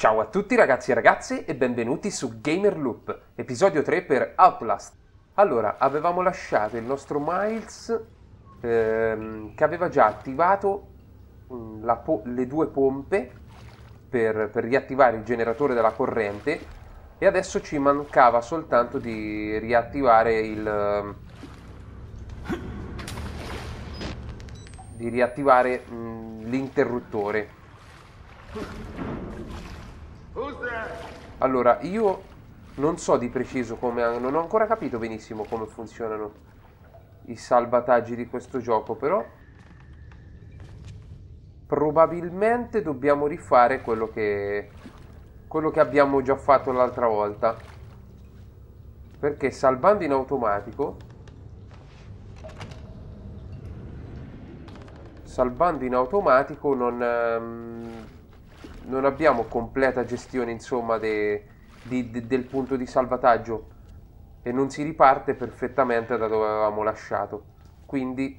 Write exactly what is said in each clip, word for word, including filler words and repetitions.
Ciao a tutti ragazzi e ragazze e benvenuti su Gamer Loop, episodio tre per Outlast. Allora, avevamo lasciato il nostro Miles ehm, che aveva già attivato mh, la po- le due pompe per, per riattivare il generatore della corrente e adesso ci mancava soltanto di riattivare il... di riattivare mh, l'interruttore. Allora, io non so di preciso come... Non ho ancora capito benissimo come funzionano i salvataggi di questo gioco, però... Probabilmente dobbiamo rifare quello che... quello che abbiamo già fatto l'altra volta. Perché salvando in automatico... Salvando in automatico non... ehm, non abbiamo completa gestione, insomma, de, di, de, del punto di salvataggio e non si riparte perfettamente da dove avevamo lasciato. Quindi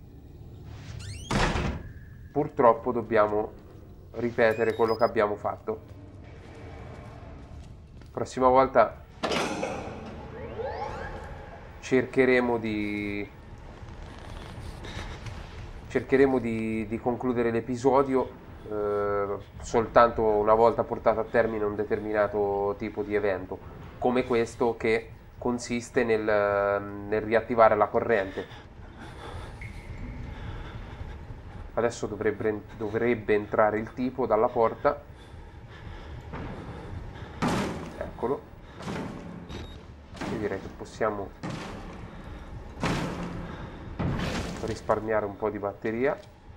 purtroppo dobbiamo ripetere quello che abbiamo fatto. Prossima volta cercheremo di cercheremo di, di concludere l'episodio eh, soltanto una volta portato a termine un determinato tipo di evento, come questo che consiste nel, nel riattivare la corrente. Adesso dovrebbe, dovrebbe entrare il tipo dalla porta. Eccolo. Io direi che possiamo risparmiare un po' di batteria.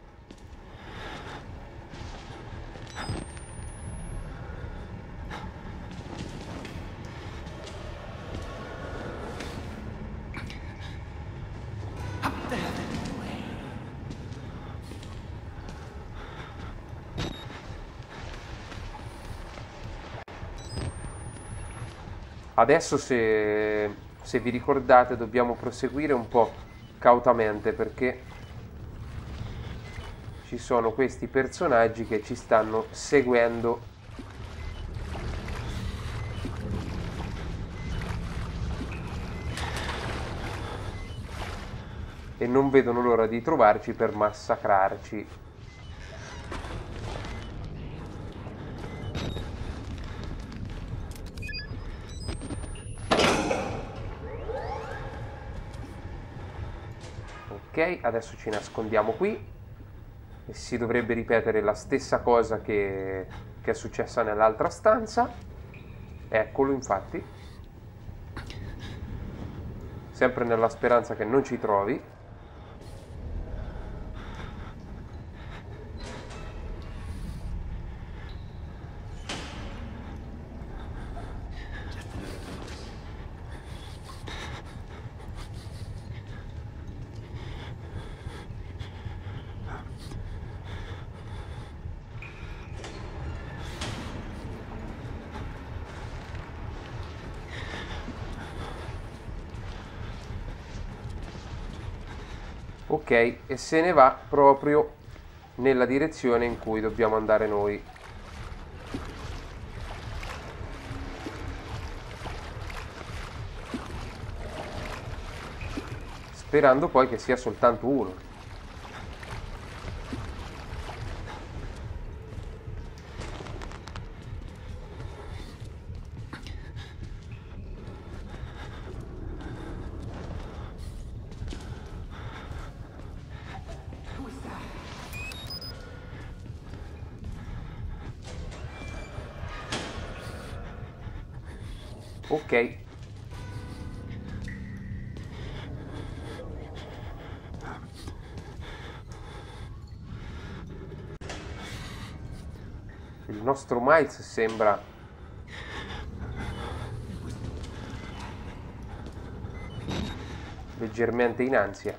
Adesso se, se vi ricordate dobbiamo proseguire un po' cautamente perché ci sono questi personaggi che ci stanno seguendo e non vedono l'ora di trovarci per massacrarci. Ok, adesso ci nascondiamo qui e si dovrebbe ripetere la stessa cosa che, che è successa nell'altra stanza. Eccolo, infatti, sempre nella speranza che non ci trovi. Ok, e se ne va proprio nella direzione in cui dobbiamo andare noi. Sperando poi che sia soltanto uno. Ok. Il nostro Miles sembra leggermente in ansia.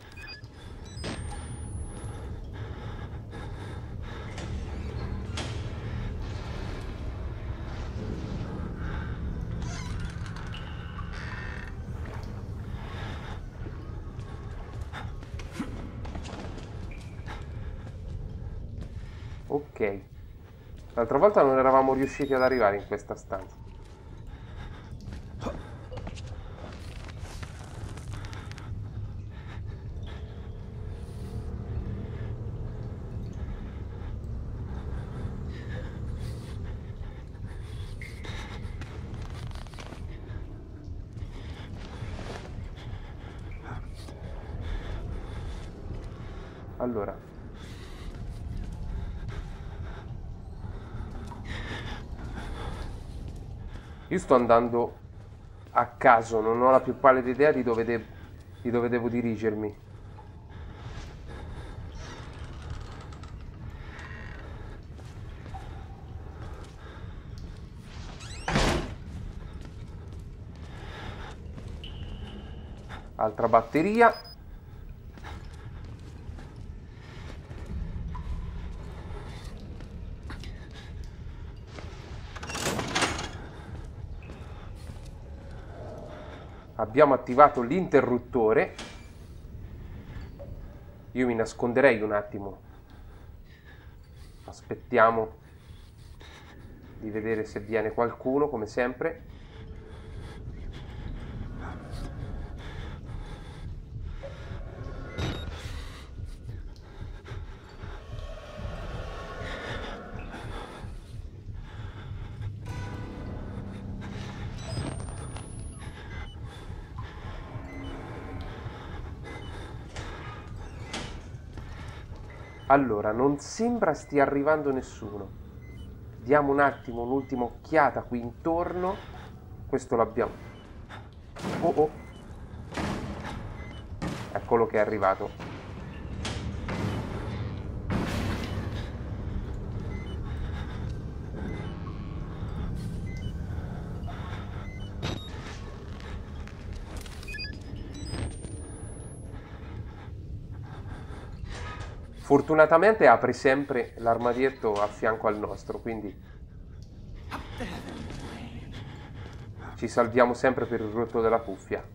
Ok. L'altra volta non eravamo riusciti ad arrivare in questa stanza. Allora, io sto andando a caso, non ho la più pallida idea di dove, de- di dove devo dirigermi. Altra batteria. Abbiamo attivato l'interruttore. Io mi nasconderei un attimo. Aspettiamo di vedere se viene qualcuno, come sempre. Allora, non sembra stia arrivando nessuno. Diamo un attimo un'ultima occhiata qui intorno. Questo l'abbiamo. Oh oh. Eccolo che è arrivato. Fortunatamente apre sempre l'armadietto a fianco al nostro, quindi ci salviamo sempre per il rotto della cuffia.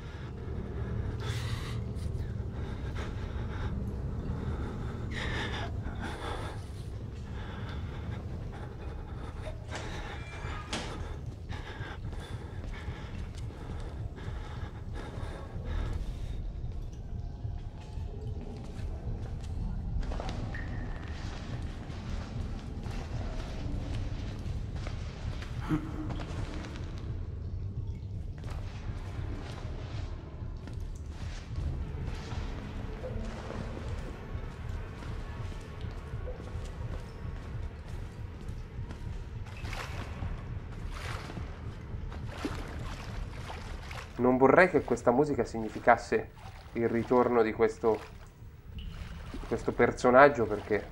Non vorrei che questa musica significasse il ritorno di questo, di questo personaggio, perché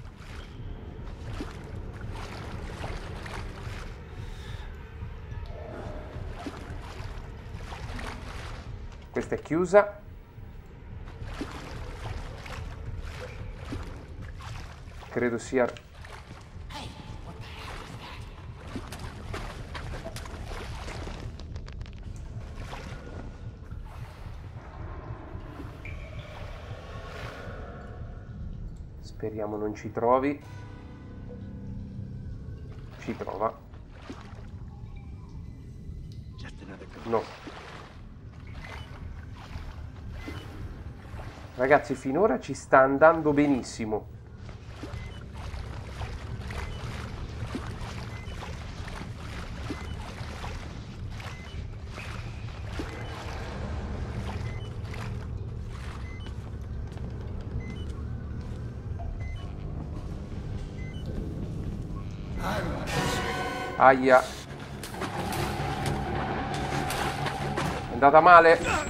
questa è chiusa. Credo sia... Speriamo non ci trovi. Ci trova. No. Ragazzi, finora ci sta andando benissimo. Aia. È andata male.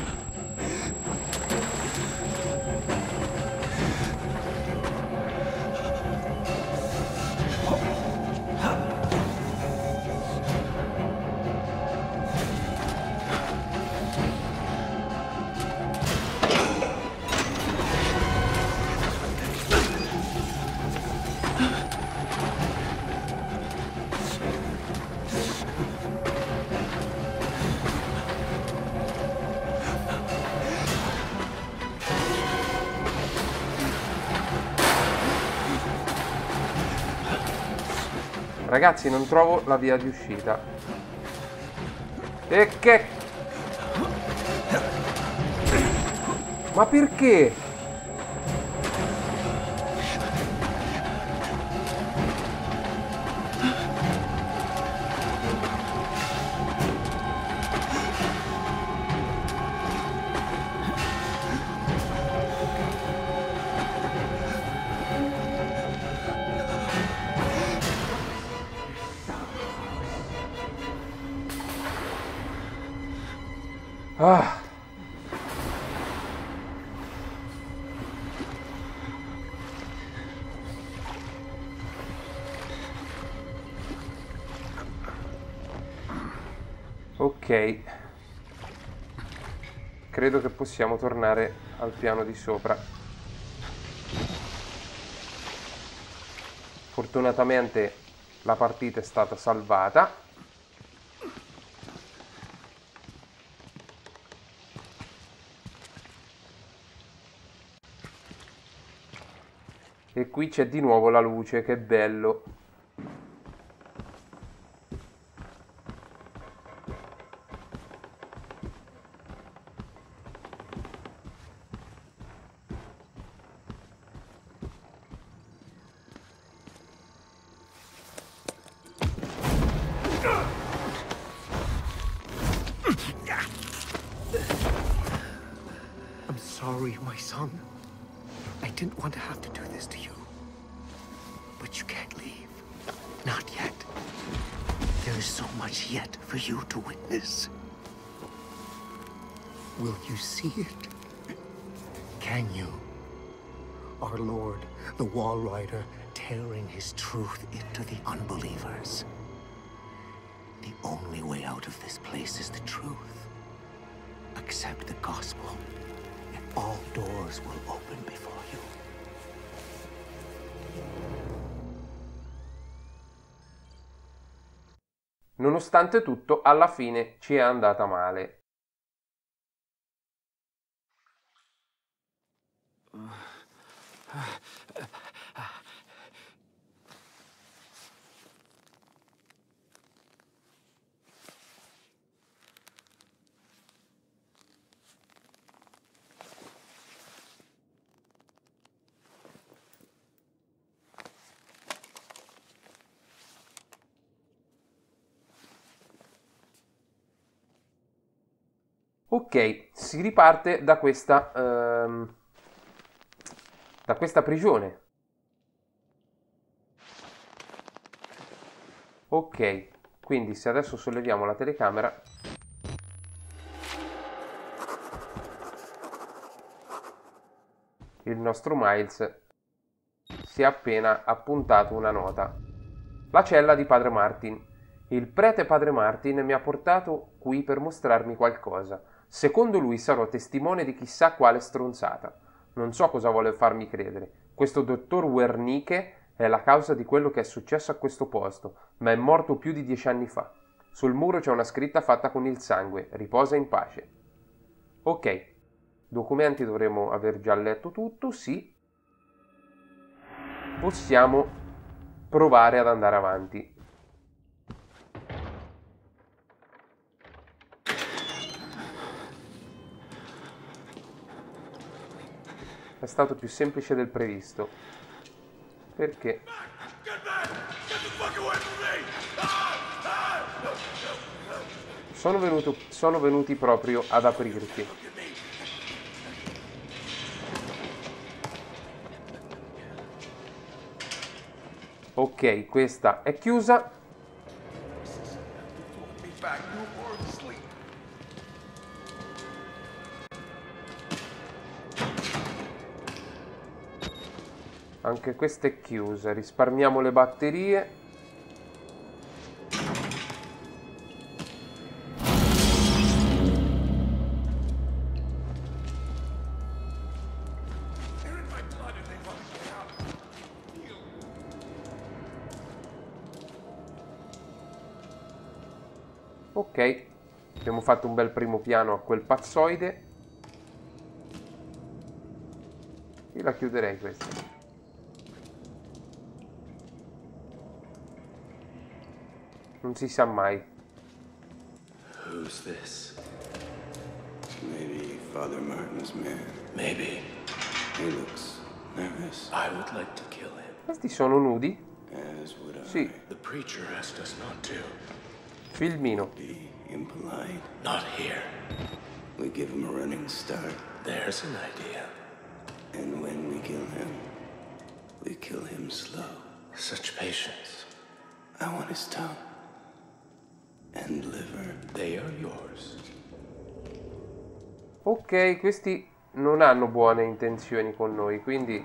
Ragazzi, non trovo la via di uscita. E che... Ma perché? Ah. Ok. Credo che possiamo tornare al piano di sopra. Fortunatamente la partita è stata salvata. E qui c'è di nuovo la luce, che bello. I'm sorry, my son. I didn't want to have to do this to you. But you can't leave. Not yet. There is so much yet for you to witness. Will you see it? Can you? Our Lord, the Wall Rider, tearing his truth into the unbelievers. The only way out of this place is the truth. Accept the gospel, and all doors will open before you. Nonostante tutto, alla fine ci è andata male. Ok, si riparte da questa, ehm, da questa prigione. Ok, quindi se adesso solleviamo la telecamera... il nostro Miles si è appena appuntato una nota. La cella di Padre Martin. Il prete Padre Martin mi ha portato qui per mostrarmi qualcosa. Secondo lui sarò testimone di chissà quale stronzata. Non so cosa vuole farmi credere. Questo dottor Wernicke è la causa di quello che è successo a questo posto, ma è morto più di dieci anni fa. Sul muro c'è una scritta fatta con il sangue. Riposa in pace. Ok. Documenti dovremmo aver già letto tutto, sì. Possiamo provare ad andare avanti. È stato più semplice del previsto. Perché? Sono, venuto, sono venuti proprio ad aprirti. Ok, questa è chiusa. Anche questa è chiusa. Risparmiamo le batterie. Ok, abbiamo fatto un bel primo piano a quel pazzoide. Io la chiuderei questa. Non si sa mai. Who's this? Maybe Father Martin's man. Maybe. He looks nervous. I would like to kill him. Questi sono nudi? As would I. Sì. The preacher asked us not to. Filmino. Be impolite. Not here. We give him a running start. There's an idea. And when we kill him, we kill him slow. Such patience. I want his tongue and liver. They are yours. Ok, questi non hanno buone intenzioni con noi, quindi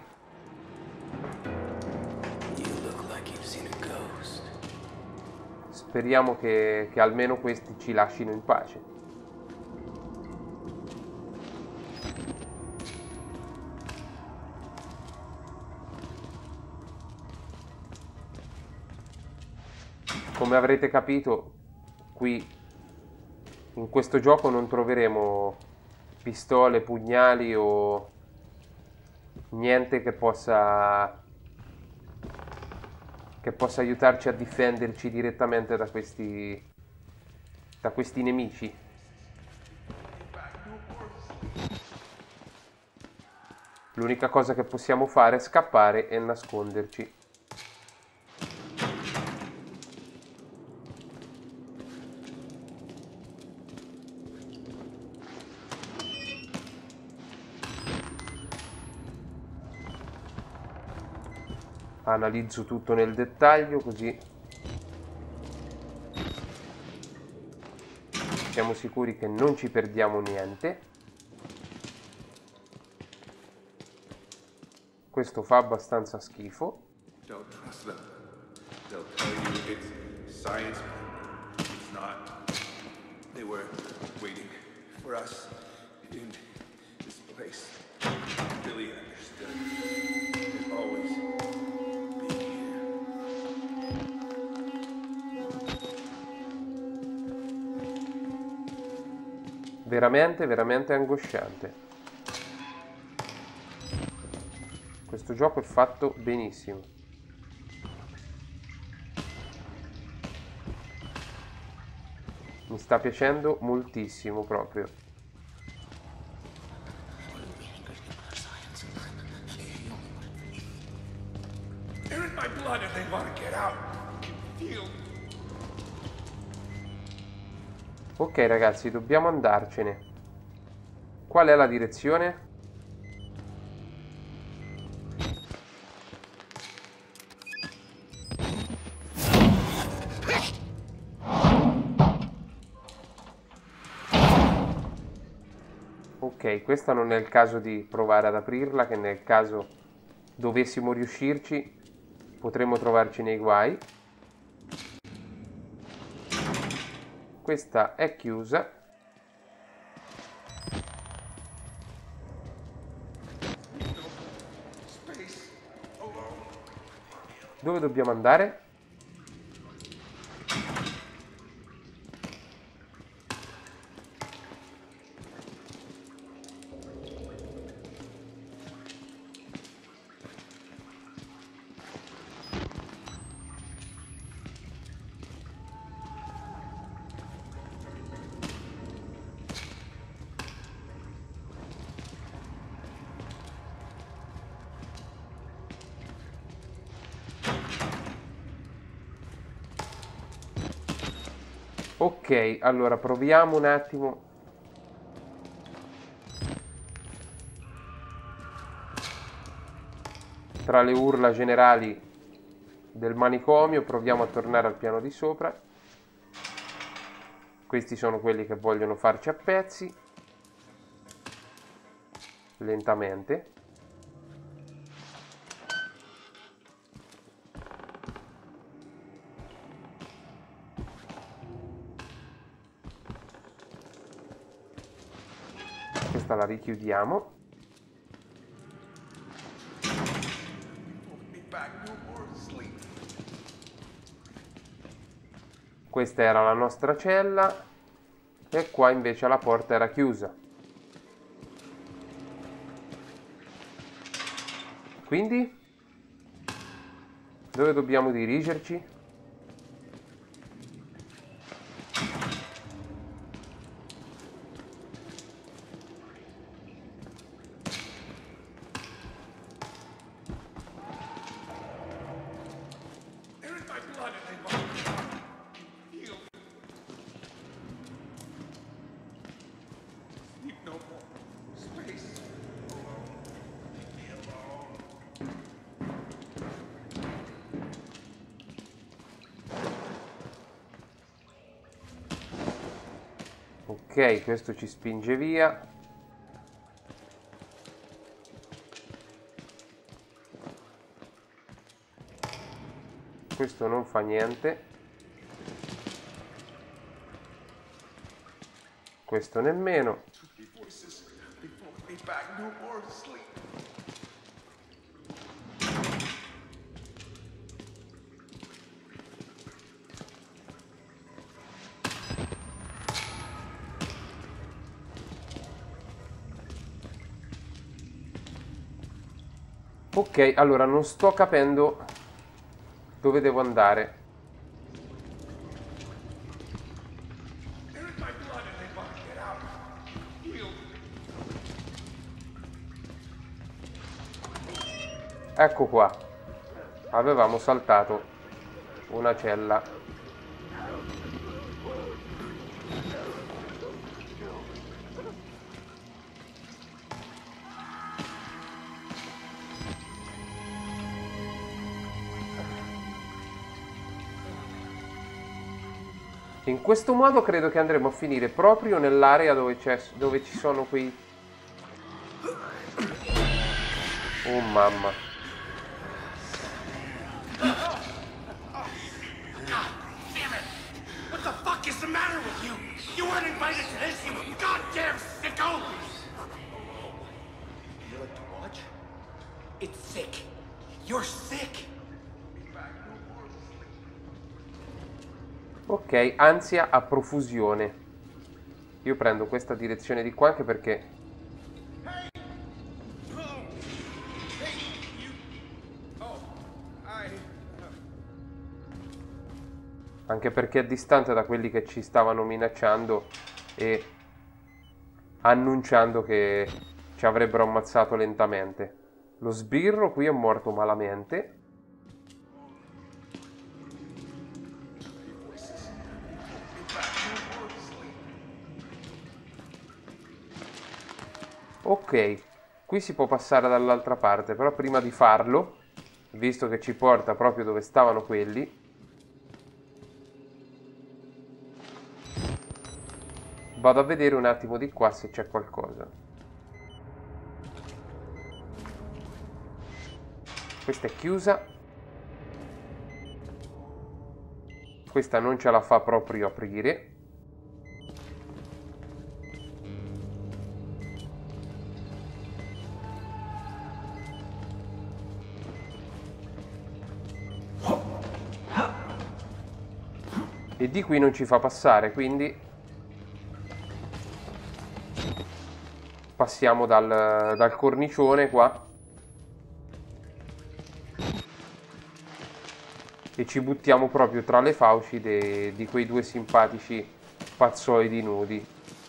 You look like you've seen a ghost. speriamo che, che almeno questi ci lasciino in pace. Come avrete capito, qui in questo gioco non troveremo pistole, pugnali o niente che possa che possa aiutarci a difenderci direttamente da questi da questi nemici. L'unica cosa che possiamo fare è scappare e nasconderci. Analizzo tutto nel dettaglio, così siamo sicuri che non ci perdiamo niente. Questo fa abbastanza schifo. Don't trust them. They'll tell you it's science. It's not. They were waiting for us in this place. Billy understood. They'll always be here. Veramente, veramente angosciante. Questo gioco è fatto benissimo. Mi sta piacendo moltissimo proprio. They're in my blood and they want to get out. Feel. Ok ragazzi, dobbiamo andarcene. Qual è la direzione? Ok, questa non è il caso di provare ad aprirla, che nel caso dovessimo riuscirci potremmo trovarci nei guai. Questa è chiusa. Dove dobbiamo andare? Ok, allora proviamo un attimo. Tra le urla generali del manicomio proviamo a tornare al piano di sopra. Questi sono quelli che vogliono farci a pezzi. Lentamente. Questa la richiudiamo. Questa era la nostra cella e qua invece la porta era chiusa. Quindi dove dobbiamo dirigerci? Ok, questo ci spinge via. Questo non fa niente. Questo nemmeno. Ok, allora non sto capendo dove devo andare. Ecco qua. Avevamo saltato una cella. In questo modo credo che andremo a finire proprio nell'area dove, c'è, dove ci sono quei... Oh mamma. What the fuck is the matter with you? You weren't invited to this, you goddamn sicko! You like to watch? It's sick. You're sick. Ok, ansia a profusione. Io prendo questa direzione di qua anche perché... Anche perché è distante da quelli che ci stavano minacciando e annunciando che ci avrebbero ammazzato lentamente. Lo sbirro qui è morto malamente. Ok, qui si può passare dall'altra parte, però prima di farlo, visto che ci porta proprio dove stavano quelli, vado a vedere un attimo di qua se c'è qualcosa. Questa è chiusa. Questa non ce la fa proprio aprire. E di qui non ci fa passare, quindi passiamo dal, dal cornicione qua e ci buttiamo proprio tra le fauci de, di quei due simpatici pazzoidi nudi.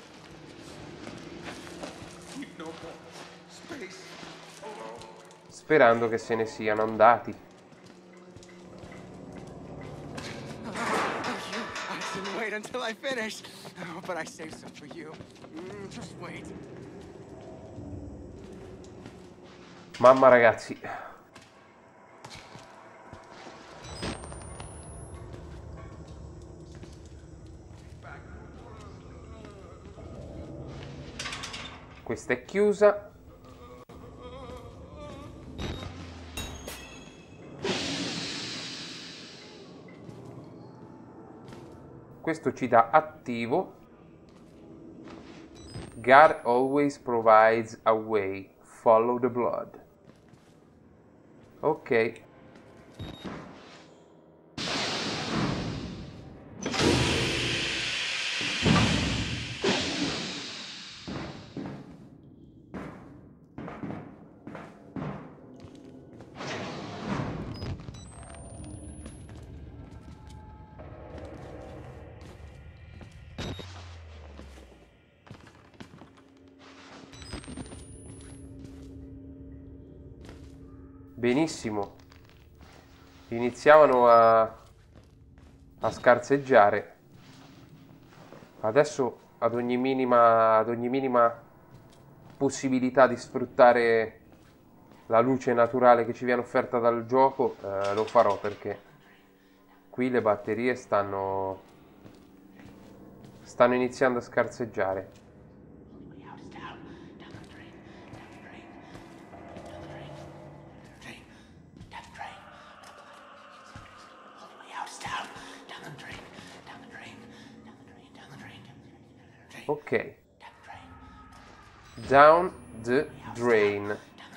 Sperando che se ne siano andati. Wait until I finish. Oh, but I saved some for you. Mm, just wait. Mamma ragazzi. Questa è chiusa. Questo ci dà attivo. God always provides a way. Follow the blood. Ok. Benissimo. Iniziavano a, a scarseggiare. Adesso ad ogni minima, ad ogni minima possibilità di sfruttare la luce naturale che ci viene offerta dal gioco, eh, lo farò, perché qui le batterie stanno, Stanno iniziando a scarseggiare. Ok. Down the drain.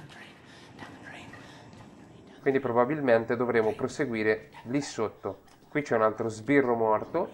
Quindi probabilmente dovremo proseguire lì sotto. Qui c'è un altro sbirro morto.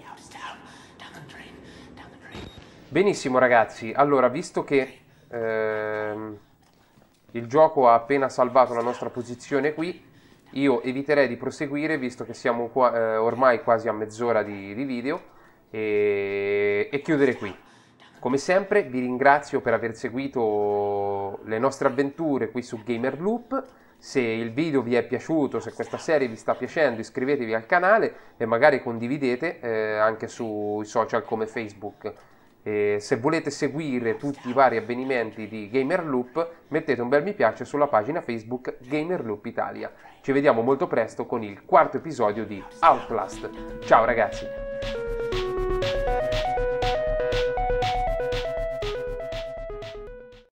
Benissimo ragazzi, allora visto che ehm, il gioco ha appena salvato la nostra posizione qui, io eviterei di proseguire visto che siamo qua, eh, ormai quasi a mezz'ora di, di video e, e chiudere qui. Come sempre vi ringrazio per aver seguito le nostre avventure qui su Gamerloop. Se il video vi è piaciuto, se questa serie vi sta piacendo, iscrivetevi al canale e magari condividete eh, anche sui social come Facebook. E se volete seguire tutti i vari avvenimenti di Gamerloop, mettete un bel mi piace sulla pagina Facebook Gamerloop Italia. Ci vediamo molto presto con il quarto episodio di Outlast. Ciao ragazzi!